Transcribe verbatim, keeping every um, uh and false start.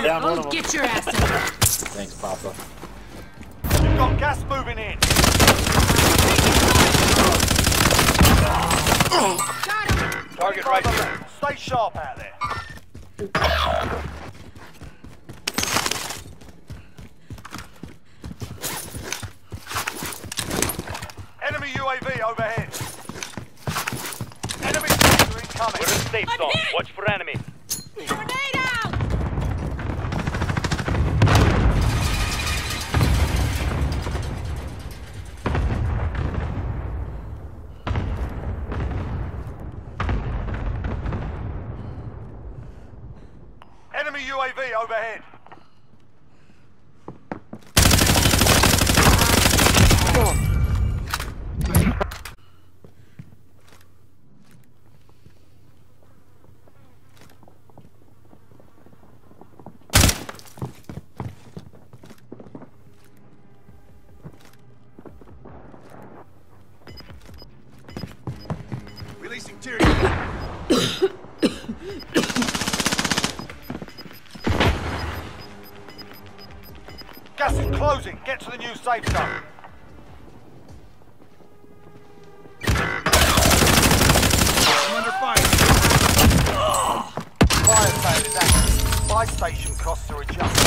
down one of Oh, them. get your ass up. Thanks, Papa. You've got gas moving in. Got him. Target right here. Stay sharp out there. Enemy U A V overhead. Enemy soldier incoming. We're in safe I'm zone. hit! Watch for enemy. Grenade out. Enemy U A V overhead. Releasing tear gas. Gas is closing. Get to the new safe zone. I'm under fire. Fire sale is active. Buy station costs are adjusted.